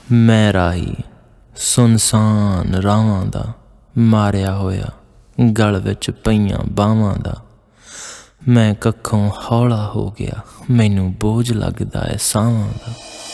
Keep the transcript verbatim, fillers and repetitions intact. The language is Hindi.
मैं राही सुनसान रावां दा, मारिया होया गल विच पईयां बावां दा। मैं कक्खों हौला हो गया, मैनू बोझ लगदा है सावां दा।